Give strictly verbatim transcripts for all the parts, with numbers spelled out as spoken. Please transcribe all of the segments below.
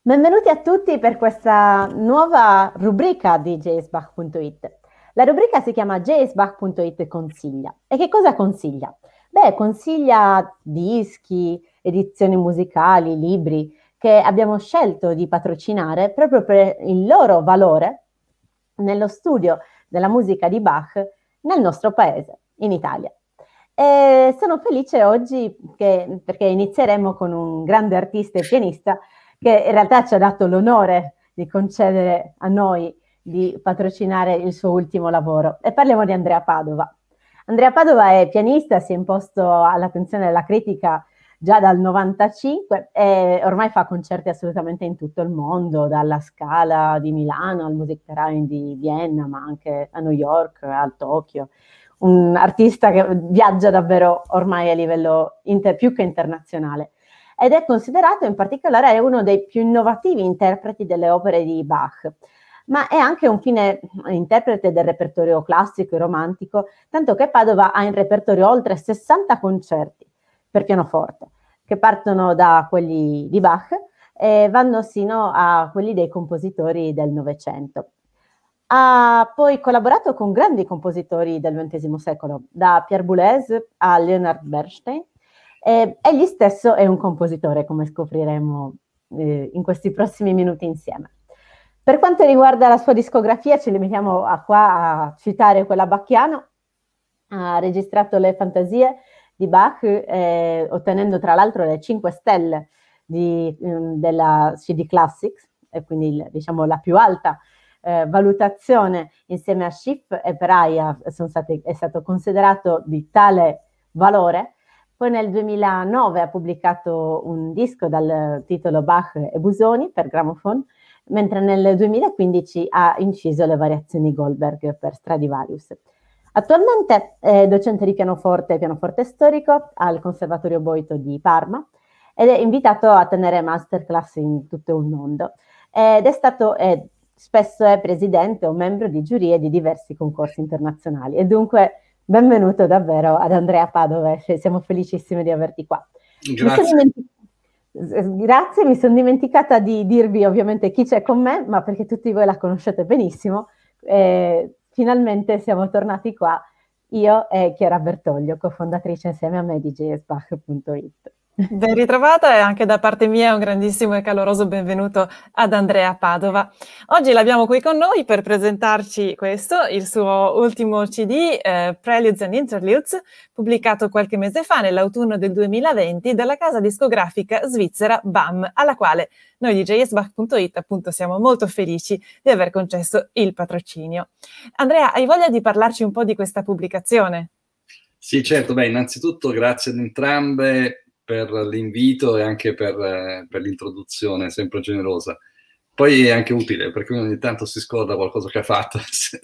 Benvenuti a tutti per questa nuova rubrica di jazzbach punto it. La rubrica si chiama jazzbach punto it consiglia. E che cosa consiglia? Beh, consiglia dischi, edizioni musicali, libri che abbiamo scelto di patrocinare proprio per il loro valore nello studio della musica di Bach nel nostro paese, in Italia. E sono felice oggi che, perché inizieremo con un grande artista e pianista che in realtà ci ha dato l'onore di concedere a noi di patrocinare il suo ultimo lavoro. E parliamo di Andrea Padova. Andrea Padova è pianista, si è imposto all'attenzione della critica già dal novantacinque e ormai fa concerti assolutamente in tutto il mondo, dalla Scala di Milano al Musikverein di Vienna, ma anche a New York, a Tokyo. Un artista che viaggia davvero ormai a livello inter, più che internazionale. Ed è considerato in particolare uno dei più innovativi interpreti delle opere di Bach, ma è anche un fine interprete del repertorio classico e romantico, tanto che Padova ha in repertorio oltre sessanta concerti per pianoforte, che partono da quelli di Bach e vanno sino a quelli dei compositori del Novecento. Ha poi collaborato con grandi compositori del ventesimo secolo, da Pierre Boulez a Leonard Bernstein. Eh, egli stesso è un compositore, come scopriremo eh, in questi prossimi minuti insieme. Per quanto riguarda la sua discografia, ci limitiamo a qua a citare quella bacchiano. Ha registrato le fantasie di Bach, eh, ottenendo tra l'altro le cinque stelle di, um, della C D Classics, e quindi il, diciamo la più alta eh, valutazione insieme a Schiff e Peraia sono stati, è stato considerato di tale valore. Poi nel duemilanove ha pubblicato un disco dal titolo Bach e Busoni per Gramophone, mentre nel duemilaquindici ha inciso le variazioni Goldberg per Stradivarius. Attualmente è docente di pianoforte e pianoforte storico al Conservatorio Boito di Parma ed è invitato a tenere masterclass in tutto il mondo. Ed è stato, è, spesso è presidente o membro di giurie di diversi concorsi internazionali e dunque benvenuto davvero ad Andrea Padova, siamo felicissimi di averti qua. Grazie. Mi Grazie, mi sono dimenticata di dirvi ovviamente chi c'è con me, ma perché tutti voi la conoscete benissimo. Eh, finalmente siamo tornati qua, io e Chiara Bertoglio, cofondatrice insieme a me di jazzbach punto it. Ben ritrovata e anche da parte mia un grandissimo e caloroso benvenuto ad Andrea Padova. Oggi l'abbiamo qui con noi per presentarci questo, il suo ultimo C D, eh, Preludes and Interludes, pubblicato qualche mese fa, nell'autunno del duemilaventi, dalla casa discografica svizzera B A M, alla quale noi di jazzbach punto it appunto siamo molto felici di aver concesso il patrocinio. Andrea, hai voglia di parlarci un po' di questa pubblicazione? Sì, certo. Beh, innanzitutto grazie ad entrambe per l'invito e anche per, eh, per l'introduzione, sempre generosa. Poi è anche utile, perché ogni tanto si scorda qualcosa che ha fatto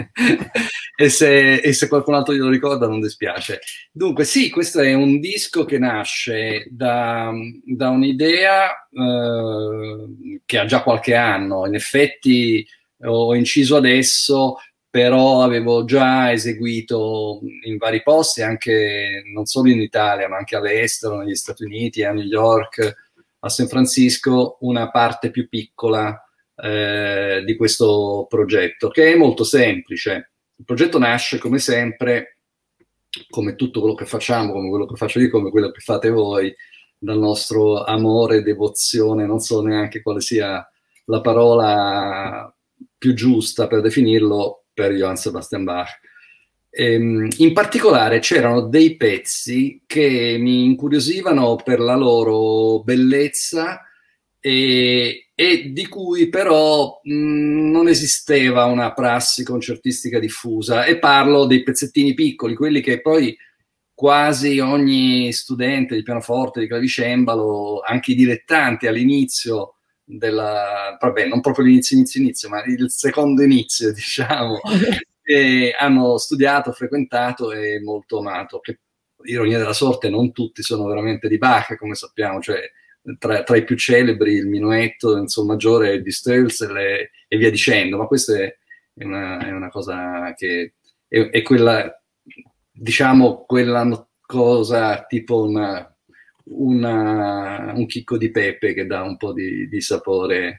e, se, e se qualcun altro glielo ricorda non dispiace. Dunque sì, questo è un disco che nasce da, da un'idea eh, che ha già qualche anno. In effetti ho inciso adesso, però avevo già eseguito in vari posti, anche non solo in Italia, ma anche all'estero, negli Stati Uniti, a New York, a San Francisco, una parte più piccola eh, di questo progetto, che è molto semplice. Il progetto nasce, come sempre, come tutto quello che facciamo, come quello che faccio io, come quello che fate voi, dal nostro amore e devozione, non so neanche quale sia la parola più giusta per definirlo, per Johann Sebastian Bach. Ehm, in particolare c'erano dei pezzi che mi incuriosivano per la loro bellezza e, e di cui però mh, non esisteva una prassi concertistica diffusa, e parlo dei pezzettini piccoli, quelli che poi quasi ogni studente di pianoforte, di clavicembalo, anche i dilettanti all'inizio della, vabbè, non proprio l'inizio, inizio, inizio, ma il secondo inizio, diciamo, e hanno studiato, frequentato e molto amato. Che, ironia della sorte, non tutti sono veramente di Bach, come sappiamo, cioè tra, tra i più celebri il Minuetto in Sol maggiore di Stölzel e, e via dicendo, ma questa è una, è una cosa che è, è quella, diciamo, quella cosa tipo una Una, un chicco di pepe che dà un po' di, di sapore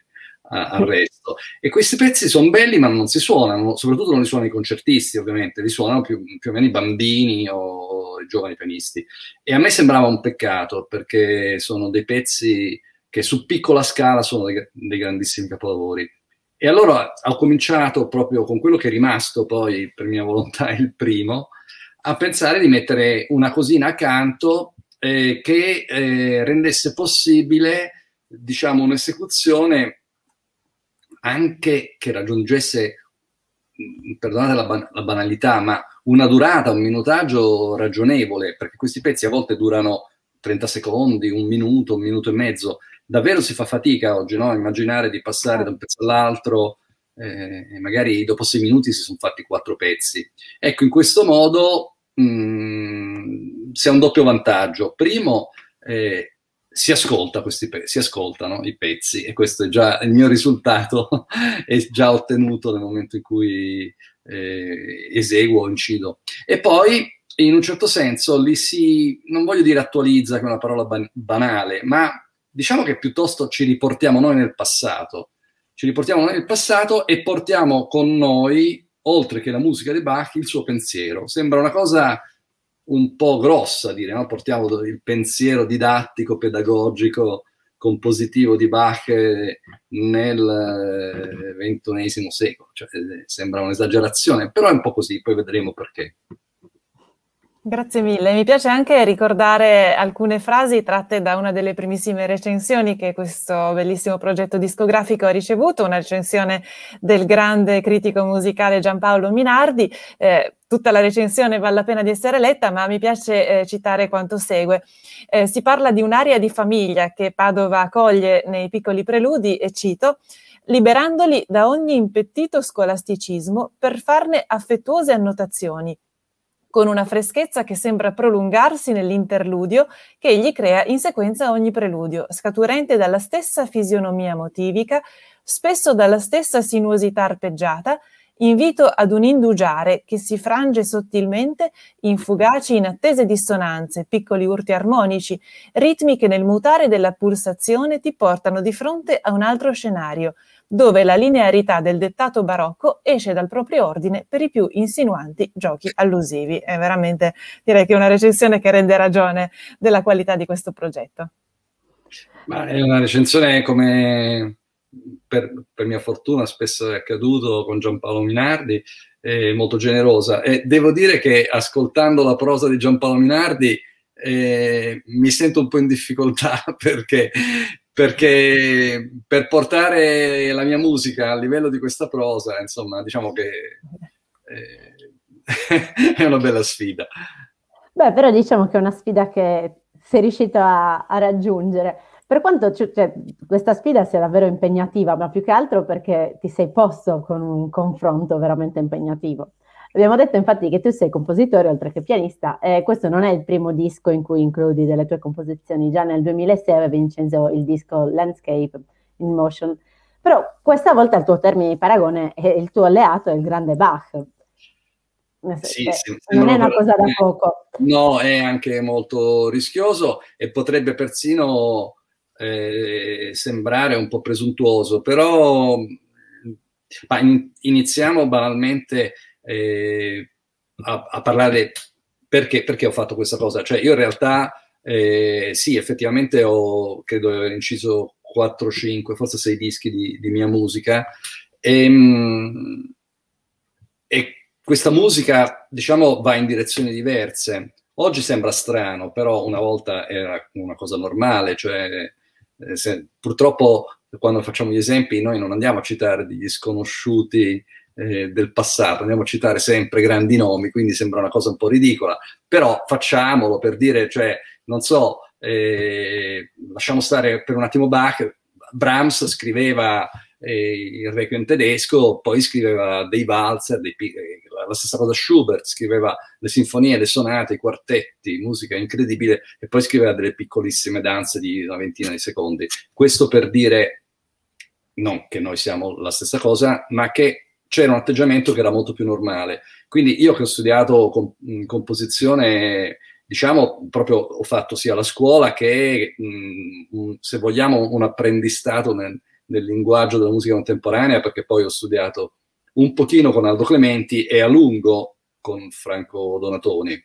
a, al resto. E questi pezzi sono belli ma non si suonano, soprattutto non li suonano i concertisti ovviamente, li suonano più, più o meno i bambini o i giovani pianisti. E a me sembrava un peccato perché sono dei pezzi che su piccola scala sono dei, dei grandissimi capolavori. E allora ho cominciato proprio con quello che è rimasto poi per mia volontà il primo, a pensare di mettere una cosina accanto eh, che eh, rendesse possibile, diciamo, un'esecuzione anche che raggiungesse, perdonate la, ban la banalità, ma una durata, un minutaggio ragionevole, perché questi pezzi a volte durano trenta secondi, un minuto, un minuto e mezzo. Davvero si fa fatica oggi, no? Immaginare di passare da un pezzo all'altro, eh, e magari dopo sei minuti si sono fatti quattro pezzi. Ecco, in questo modo mh, si ha un doppio vantaggio. Primo, eh, si ascolta questi pezzi, si ascoltano i pezzi, e questo è già il mio risultato, è già ottenuto nel momento in cui eh, eseguo o incido. E poi, in un certo senso, li si, non voglio dire attualizza, che è una parola ban banale, ma diciamo che piuttosto ci riportiamo noi nel passato, ci riportiamo noi nel passato e portiamo con noi, oltre che la musica di Bach, il suo pensiero. Sembra una cosa un po' grossa dire, no? Portiamo il pensiero didattico, pedagogico, compositivo di Bach nel ventunesimo secolo. Cioè, sembra un'esagerazione, però è un po' così, poi vedremo perché. Grazie mille. Mi piace anche ricordare alcune frasi tratte da una delle primissime recensioni che questo bellissimo progetto discografico ha ricevuto, una recensione del grande critico musicale Giampaolo Minardi. Eh, tutta la recensione vale la pena di essere letta, ma mi piace eh, citare quanto segue. Eh, si parla di un'aria di famiglia che Padova coglie nei piccoli preludi, e cito: liberandoli da ogni impettito scolasticismo per farne affettuose annotazioni, con una freschezza che sembra prolungarsi nell'interludio che egli crea in sequenza a ogni preludio, scaturente dalla stessa fisionomia motivica, spesso dalla stessa sinuosità arpeggiata, invito ad un indugiare che si frange sottilmente in fugaci inattese dissonanze, piccoli urti armonici, ritmi che nel mutare della pulsazione ti portano di fronte a un altro scenario, dove la linearità del dettato barocco esce dal proprio ordine per i più insinuanti giochi allusivi. È veramente, direi che è una recensione che rende ragione della qualità di questo progetto. Ma è una recensione, come per, per mia fortuna spesso è accaduto con Giampaolo Minardi, è molto generosa. E devo dire che ascoltando la prosa di Giampaolo Minardi eh, mi sento un po' in difficoltà perché... perché per portare la mia musica a livello di questa prosa, insomma, diciamo che eh, è una bella sfida. Beh, però diciamo che è una sfida che sei riuscito a, a raggiungere. Per quanto cioè, questa sfida sia davvero impegnativa, ma più che altro perché ti sei posto con un confronto veramente impegnativo. Abbiamo detto infatti che tu sei compositore oltre che pianista, e questo non è il primo disco in cui includi delle tue composizioni. Già nel duemilasei avevi inceso il disco Landscape in Motion, però questa volta il tuo termine di paragone è il tuo alleato, è il grande Bach. Sì, eh, sì, non è una cosa da poco. No, è anche molto rischioso e potrebbe persino eh, sembrare un po' presuntuoso, però ma in, iniziamo banalmente Eh, a, a parlare perché, perché ho fatto questa cosa. Cioè io in realtà eh, sì, effettivamente ho, credo di aver inciso quattro cinque, forse sei dischi di, di mia musica e, e questa musica, diciamo, va in direzioni diverse. Oggi sembra strano, però una volta era una cosa normale, cioè eh, se, purtroppo quando facciamo gli esempi noi non andiamo a citare degli sconosciuti Eh, del passato, andiamo a citare sempre grandi nomi, quindi sembra una cosa un po' ridicola, però facciamolo per dire, cioè, non so, eh, lasciamo stare per un attimo Bach. Brahms scriveva eh, il Requiem tedesco, poi scriveva dei valzer, dei, eh, la stessa cosa Schubert, scriveva le sinfonie, le sonate, i quartetti, musica incredibile, e poi scriveva delle piccolissime danze di una ventina di secondi. Questo per dire non che noi siamo la stessa cosa, ma che c'era un atteggiamento che era molto più normale. Quindi io che ho studiato comp composizione, diciamo, proprio ho fatto sia la scuola che, mh, se vogliamo, un apprendistato nel, del linguaggio della musica contemporanea, perché poi ho studiato un pochino con Aldo Clementi e a lungo con Franco Donatoni.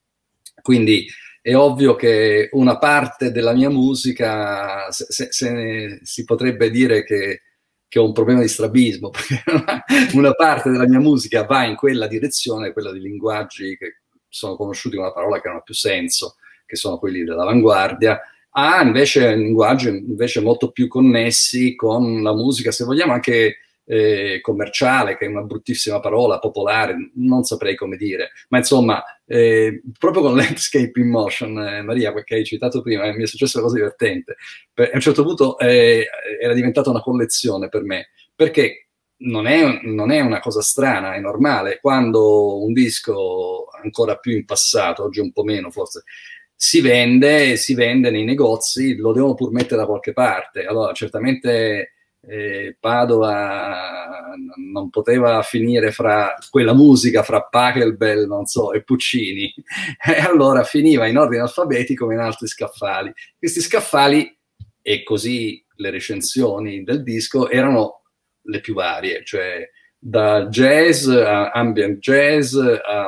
Quindi è ovvio che una parte della mia musica, se, se, se si potrebbe dire che, che ho un problema di strabismo, perché una parte della mia musica va in quella direzione, quella di linguaggi che sono conosciuti con una parola che non ha più senso, che sono quelli dell'avanguardia, ha invece linguaggi invece molto più connessi con la musica, se vogliamo anche eh, commerciale, che è una bruttissima parola, popolare, non saprei come dire, ma insomma, eh, proprio con Landscape in Motion, eh, Maria, perché hai citato prima, eh, mi è successa una cosa divertente. Per, a un certo punto eh, era diventata una collezione per me, perché non è, non è una cosa strana, è normale. Quando un disco, ancora più in passato, oggi un po' meno forse, si vende, si vende nei negozi, lo devono pur mettere da qualche parte. Allora, certamente eh, Padova non poteva finire fra quella musica, fra Pachelbel, non so, e Puccini. E allora finiva in ordine alfabetico come in altri scaffali. Questi scaffali, e così le recensioni del disco, erano le più varie, cioè da jazz a ambient jazz a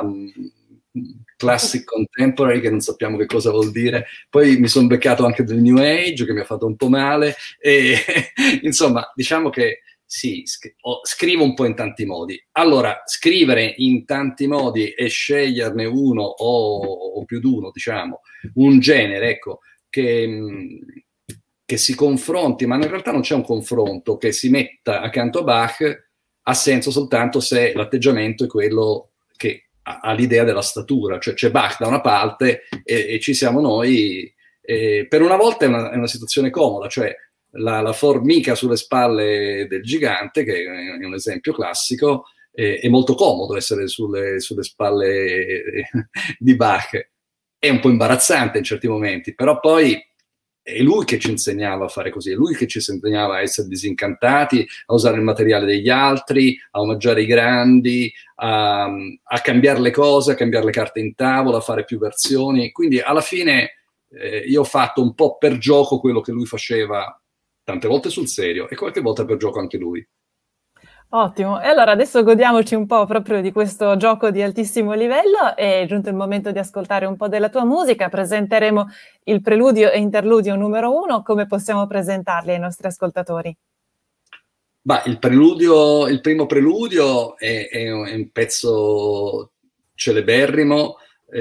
classic contemporary, che non sappiamo che cosa vuol dire. Poi mi sono beccato anche del New Age, che mi ha fatto un po' male, e insomma, diciamo che sì, scrivo un po' in tanti modi. Allora, scrivere in tanti modi e sceglierne uno o, o più di uno, diciamo, un genere, ecco, che, che si confronti, ma in realtà non c'è un confronto, che si metta accanto a Bach, ha senso soltanto se l'atteggiamento è quello che ha l'idea della statura, cioè c'è Bach da una parte e, e ci siamo noi. E per una volta è una, è una situazione comoda, cioè la, la formica sulle spalle del gigante, che è un esempio classico, è, è molto comodo essere sulle, sulle spalle di Bach. È un po' imbarazzante in certi momenti, però poi è lui che ci insegnava a fare così, è lui che ci insegnava a essere disincantati, a usare il materiale degli altri, a omaggiare i grandi, a, a cambiare le cose, a cambiare le carte in tavola, a fare più versioni. Quindi alla fine eh, io ho fatto un po' per gioco quello che lui faceva, tante volte sul serio, e qualche volta per gioco anche lui. Ottimo, e allora adesso godiamoci un po' proprio di questo gioco di altissimo livello. È giunto il momento di ascoltare un po' della tua musica. Presenteremo il preludio e interludio numero uno. Come possiamo presentarli ai nostri ascoltatori? Bah, il preludio, il primo preludio è, è un pezzo celeberrimo,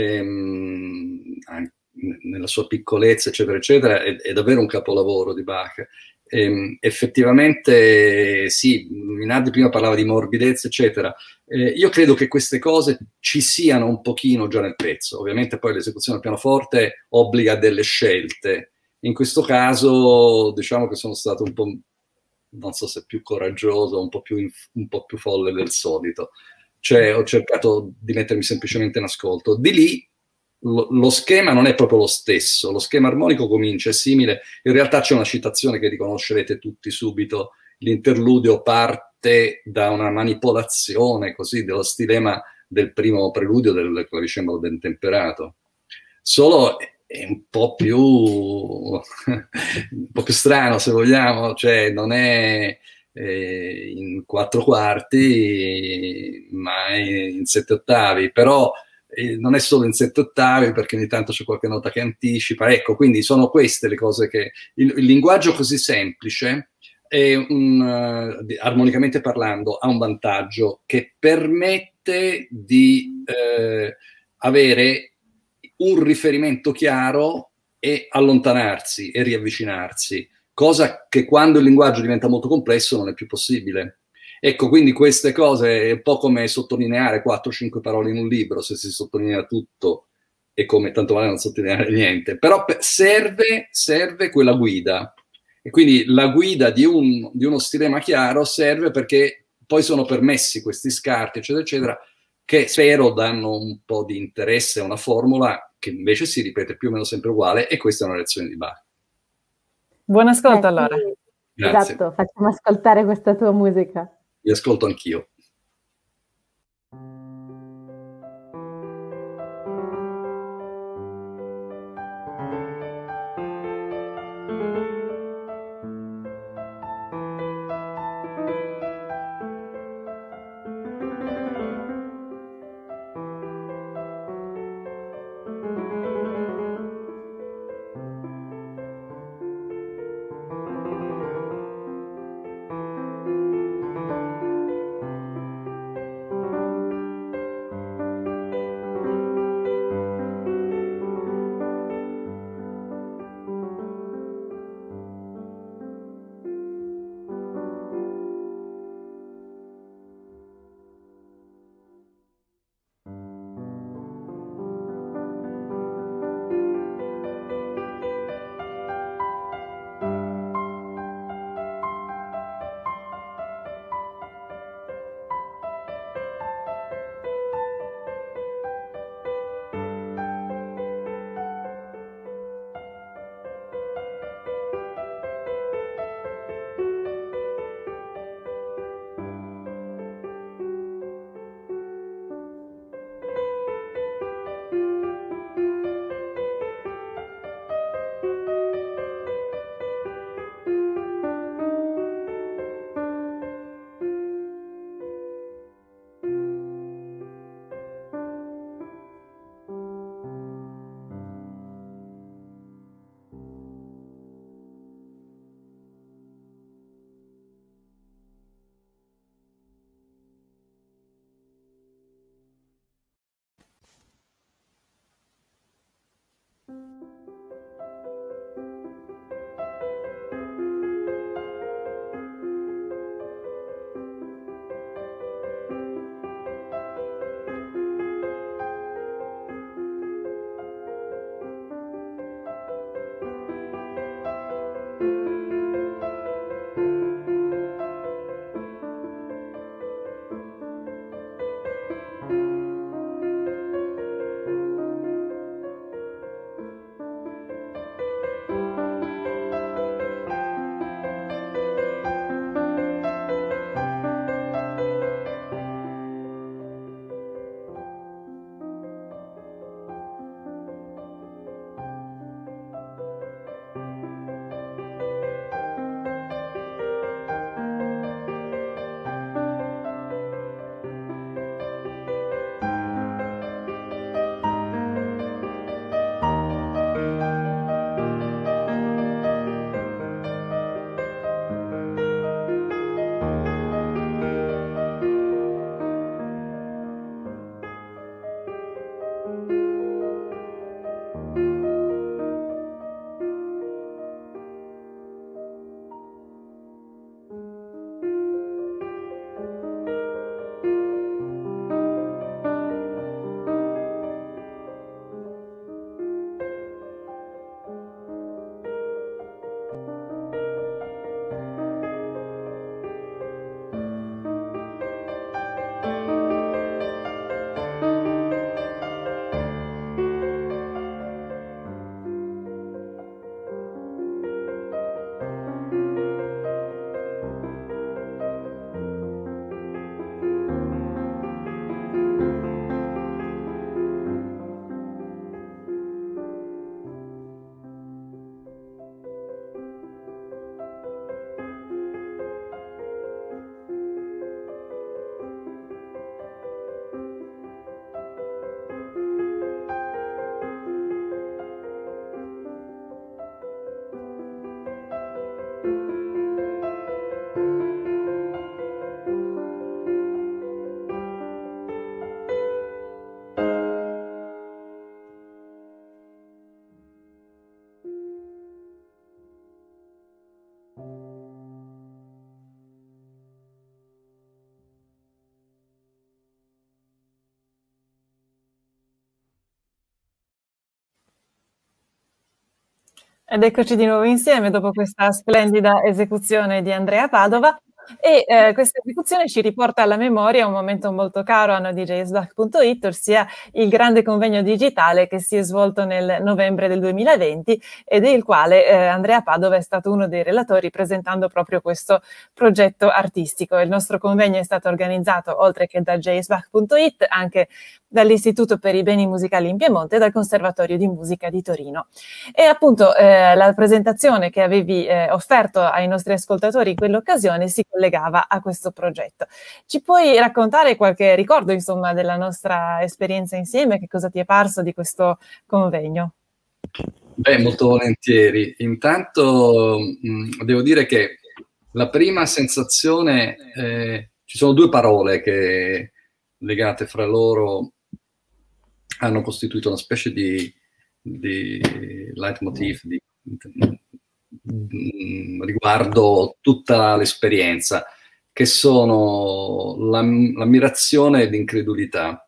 ehm, nella sua piccolezza, eccetera, eccetera, è, è davvero un capolavoro di Bach. Eh, effettivamente sì, Minardi prima parlava di morbidezza, eccetera. Eh, io credo che queste cose ci siano un pochino già nel pezzo. Ovviamente poi l'esecuzione al pianoforte obbliga delle scelte. In questo caso diciamo che sono stato un po', non so se più coraggioso, un po' più, un po' più folle del solito. Cioè ho cercato di mettermi semplicemente in ascolto. Di lì Lo, lo schema non è proprio lo stesso, lo schema armonico comincia, è simile, in realtà c'è una citazione che riconoscerete tutti subito, l'interludio parte da una manipolazione così dello stilema del primo preludio del clavicembalo ben temperato, solo è un po' più un po' più strano, se vogliamo, cioè non è eh, in quattro quarti ma in sette ottavi, però non è solo in sette ottavi, perché ogni tanto c'è qualche nota che anticipa. Ecco, quindi sono queste le cose che... Il, il linguaggio così semplice, è un, uh, armonicamente parlando, ha un vantaggio che permette di eh, avere un riferimento chiaro e allontanarsi e riavvicinarsi, cosa che quando il linguaggio diventa molto complesso non è più possibile. Ecco, quindi queste cose è un po' come sottolineare quattro cinque parole in un libro. Se si sottolinea tutto è come tanto vale non sottolineare niente, però serve, serve quella guida, e quindi la guida di, un, di uno stilema chiaro serve perché poi sono permessi questi scarti, eccetera, eccetera, che spero danno un po' di interesse a una formula che invece si ripete più o meno sempre uguale, e questa è una lezione di Bach. Buon ascolto, eh, allora. Sì, Grazie. esatto, facciamo ascoltare questa tua musica. Vi ascolto anch'io. Ed eccoci di nuovo insieme dopo questa splendida esecuzione di Andrea Padova. E eh, questa esecuzione ci riporta alla memoria un momento molto caro a noi di jazzbach punto it, ossia il grande convegno digitale che si è svolto nel novembre del duemilaventi e del quale eh, Andrea Padova è stato uno dei relatori presentando proprio questo progetto artistico. Il nostro convegno è stato organizzato, oltre che da jazzbach punto it, anche dall'Istituto per i Beni Musicali in Piemonte e dal Conservatorio di Musica di Torino. E appunto eh, la presentazione che avevi eh, offerto ai nostri ascoltatori in quell'occasione si collegava a questo progetto. Ci puoi raccontare qualche ricordo, insomma, della nostra esperienza insieme? Che cosa ti è parso di questo convegno? Beh, molto volentieri. Intanto mh, devo dire che la prima sensazione, eh, ci sono due parole che legate fra loro hanno costituito una specie di, di leitmotiv di, di, riguardo tutta l'esperienza, che sono l'ammirazione e l'incredulità.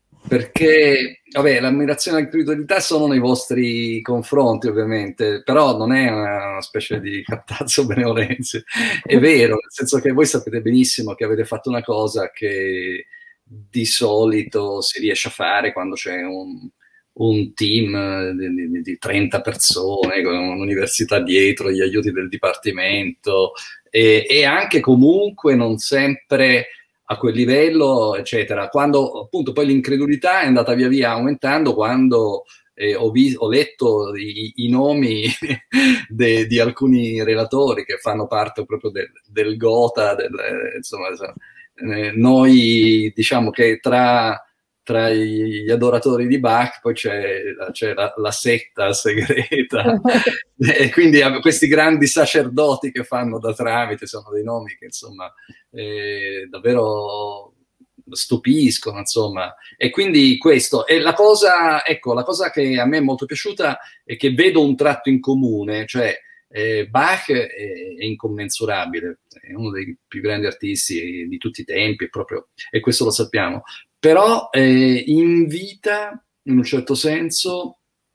Perché, vabbè, l'ammirazione e l'incredulità sono nei vostri confronti, ovviamente, però non è una, una specie di captazzo benevolenza. È vero, nel senso che voi sapete benissimo che avete fatto una cosa che di solito si riesce a fare quando c'è un, un team di, di, di trenta persone, con un'università dietro, gli aiuti del dipartimento, e, e anche comunque non sempre a quel livello, eccetera. Quando appunto poi l'incredulità è andata via via aumentando, quando eh, ho, ho letto i, i nomi de, di alcuni relatori che fanno parte proprio del, del Gotha, del, insomma, eh, noi diciamo che tra, tra gli adoratori di Bach poi c'è la, la setta segreta, e quindi questi grandi sacerdoti che fanno da tramite sono dei nomi che insomma eh, davvero stupiscono, insomma. E quindi questo e la cosa, ecco, la cosa che a me è molto piaciuta è che vedo un tratto in comune, cioè eh, Bach è, è incommensurabile, è uno dei più grandi artisti di tutti i tempi, proprio, e questo lo sappiamo, però eh, invita in un certo senso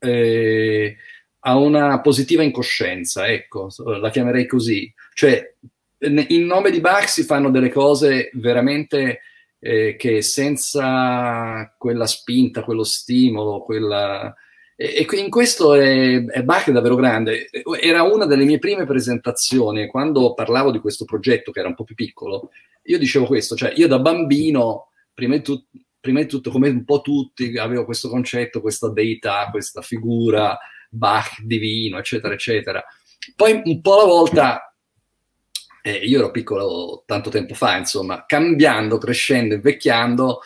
eh, a una positiva incoscienza, ecco, la chiamerei così. Cioè, in nome di Bach si fanno delle cose veramente eh, che senza quella spinta, quello stimolo, quella... E, e in questo è, è Bach è davvero grande. Era una delle mie prime presentazioni, quando parlavo di questo progetto, che era un po' più piccolo, io dicevo questo, cioè io da bambino, prima di tutto, prima di tutto, come un po' tutti, avevo questo concetto, questa deità, questa figura, Bach divino, eccetera, eccetera. Poi un po' alla volta, eh, io ero piccolo tanto tempo fa, insomma, cambiando, crescendo, invecchiando,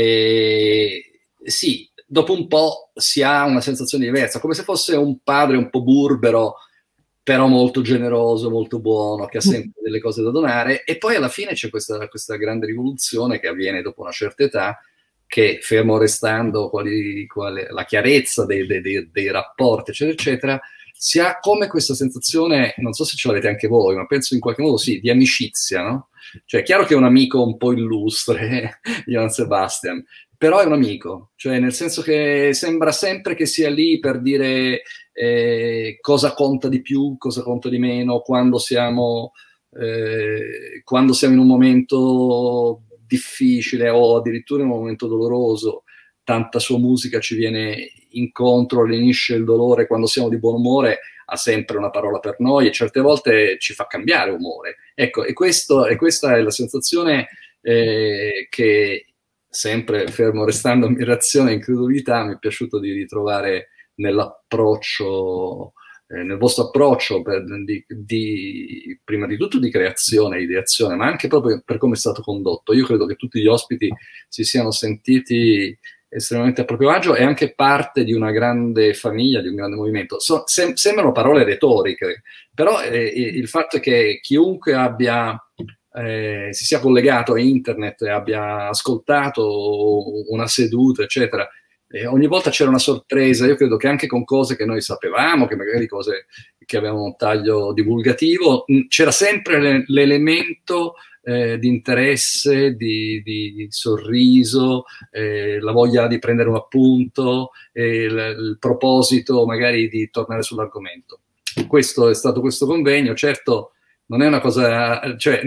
eh, sì, dopo un po' si ha una sensazione diversa, come se fosse un padre un po' burbero, però molto generoso, molto buono, che ha sempre delle cose da donare, e poi alla fine c'è questa, questa grande rivoluzione che avviene dopo una certa età, che fermo restando quali, quali, la chiarezza dei, dei, dei rapporti, eccetera, eccetera, si ha come questa sensazione, non so se ce l'avete anche voi, ma penso in qualche modo sì, di amicizia, no? Cioè, è chiaro che è un amico un po' illustre, Johann Sebastian, però è un amico, cioè nel senso che sembra sempre che sia lì per dire eh, cosa conta di più, cosa conta di meno, quando siamo, eh, quando siamo in un momento difficile o addirittura in un momento doloroso, tanta sua musica ci viene incontro, lenisce il dolore, quando siamo di buon umore ha sempre una parola per noi e certe volte ci fa cambiare umore. Ecco, e, questo, e questa è la sensazione eh, che, sempre fermo restando ammirazione e incredulità, mi è piaciuto di ritrovare nell'approccio, eh, nel vostro approccio per, di, di, prima di tutto di creazione, ideazione, ma anche proprio per come è stato condotto. Io credo che tutti gli ospiti si siano sentiti estremamente a proprio agio e anche parte di una grande famiglia, di un grande movimento. So, sem sembrano parole retoriche, però eh, il fatto è che chiunque abbia eh, si sia collegato a internet e abbia ascoltato una seduta, eccetera, e ogni volta c'era una sorpresa. Io credo che anche con cose che noi sapevamo, che magari cose che avevano un taglio divulgativo, c'era sempre l'elemento eh, di interesse, di, di sorriso, eh, la voglia di prendere un appunto, eh, il, il proposito magari di tornare sull'argomento. questo è stato questo convegno. Certo, non è una cosa, cioè,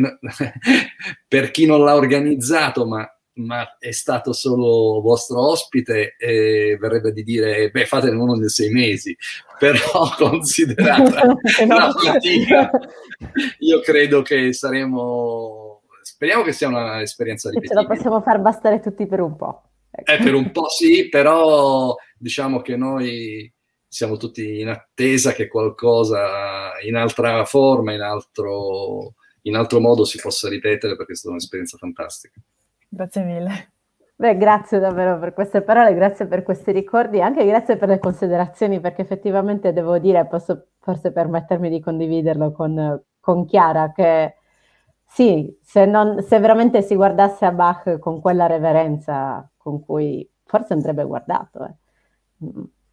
per chi non l'ha organizzato, ma, ma è stato solo vostro ospite, eh, verrebbe di dire, beh, fatene uno nei sei mesi, però considerata la fatica, io credo che saremo, speriamo che sia un'esperienza ripetibile. Ce la possiamo far bastare tutti per un po'. Ecco. Eh, per un po' sì, però diciamo che noi siamo tutti in attesa che qualcosa in altra forma, in altro, in altro modo si possa ripetere, perché è stata un'esperienza fantastica. Grazie mille. Beh, grazie davvero per queste parole, grazie per questi ricordi, anche grazie per le considerazioni, perché effettivamente devo dire, posso forse permettermi di condividerlo con, con Chiara, che sì, se, non, se veramente si guardasse a Bach con quella reverenza con cui forse andrebbe guardato, eh.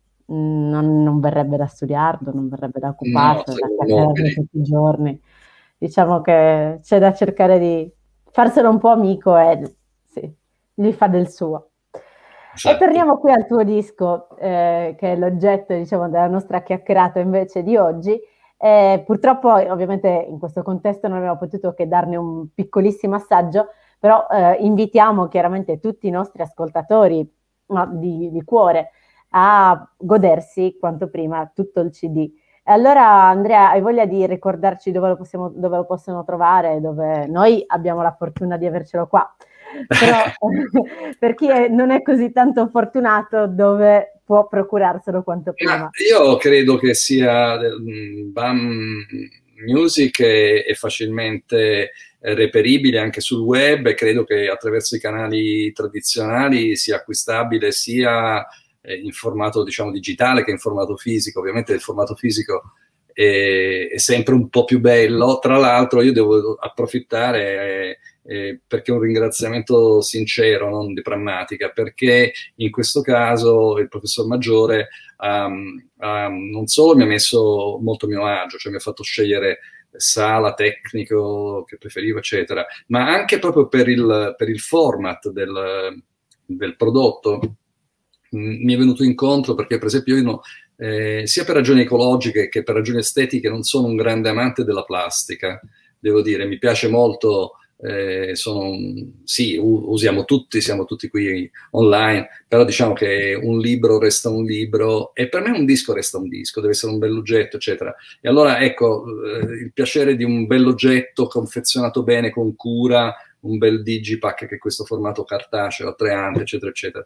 Non, non verrebbe da studiarlo, non verrebbe da occuparsene, no, da chiacchierarne tutti i giorni. Diciamo che c'è da cercare di farselo un po' amico e sì, gli fa del suo. Esatto. E torniamo qui al tuo disco, eh, che è l'oggetto, diciamo, della nostra chiacchierata invece di oggi. Eh, purtroppo, ovviamente, in questo contesto non abbiamo potuto che darne un piccolissimo assaggio, però eh, invitiamo chiaramente tutti i nostri ascoltatori, ma di, di cuore, a godersi quanto prima tutto il C D. E allora, Andrea, hai voglia di ricordarci dove lo, possiamo, dove lo possono trovare? Dove noi abbiamo la fortuna di avercelo qua, però per chi è, non è così tanto fortunato, dove può procurarselo quanto prima? Ma io credo che sia um, BAM Music è, è facilmente reperibile anche sul web, e credo che attraverso i canali tradizionali sia acquistabile sia in formato, diciamo, digitale che in formato fisico. Ovviamente il formato fisico è, è sempre un po' più bello. Tra l'altro io devo approfittare eh, eh, perché un ringraziamento sincero, non di prammatica, perché in questo caso il professor Maggiore um, um, non solo mi ha messo molto a mio agio, cioè mi ha fatto scegliere sala, tecnico che preferivo, eccetera, ma anche proprio per il, per il format del, del prodotto mi è venuto incontro, perché per esempio io no, eh, sia per ragioni ecologiche che per ragioni estetiche non sono un grande amante della plastica, devo dire, mi piace molto, eh, sono, sì, usiamo tutti, siamo tutti qui online, però diciamo che un libro resta un libro e per me un disco resta un disco, deve essere un bell'oggetto, eccetera. E allora ecco, eh, il piacere di un bell'oggetto confezionato bene, con cura, un bel digipack, che è questo formato cartaceo a tre ante, eccetera, eccetera.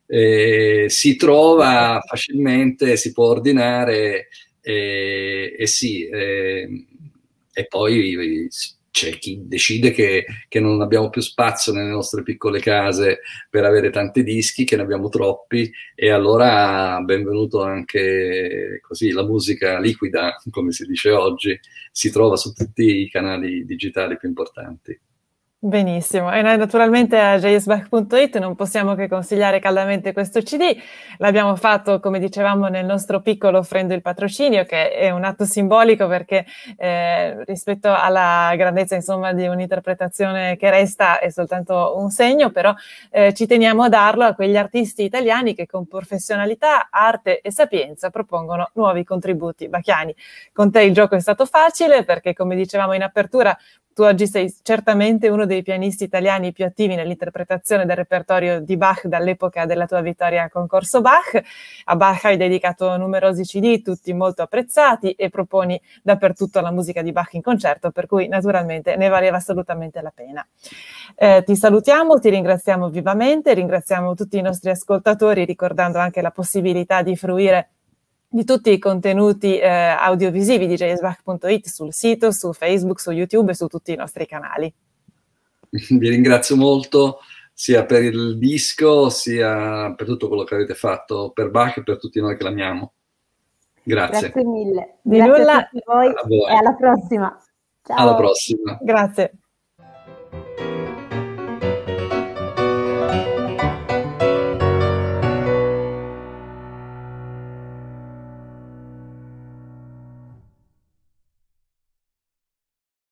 Eh, si trova facilmente, si può ordinare e, e sì, eh, e poi c'è chi decide che, che non abbiamo più spazio nelle nostre piccole case per avere tanti dischi, che ne abbiamo troppi, e allora benvenuto anche così, la musica liquida, come si dice oggi, si trova su tutti i canali digitali più importanti. Benissimo, e noi naturalmente a j s bach punto it non possiamo che consigliare caldamente questo C D. L'abbiamo fatto, come dicevamo, nel nostro piccolo offrendo il patrocinio, che è un atto simbolico, perché eh, rispetto alla grandezza, insomma, di un'interpretazione che resta è soltanto un segno, però eh, ci teniamo a darlo a quegli artisti italiani che con professionalità, arte e sapienza propongono nuovi contributi bachiani. Con te il gioco è stato facile, perché, come dicevamo in apertura, tu oggi sei certamente uno dei pianisti italiani più attivi nell'interpretazione del repertorio di Bach dall'epoca della tua vittoria al concorso Bach. A Bach hai dedicato numerosi C D, tutti molto apprezzati, e proponi dappertutto la musica di Bach in concerto, per cui naturalmente ne valeva assolutamente la pena. Eh, ti salutiamo, ti ringraziamo vivamente, ringraziamo tutti i nostri ascoltatori, ricordando anche la possibilità di fruire di tutti i contenuti eh, audiovisivi di j s bach punto it sul sito, su Facebook, su YouTube e su tutti i nostri canali. Vi ringrazio molto sia per il disco sia per tutto quello che avete fatto per Bach e per tutti noi che l'amiamo. Grazie. Grazie mille. Di Grazie nulla. a tutti voi, a voi e alla prossima. Ciao. Alla prossima. Grazie.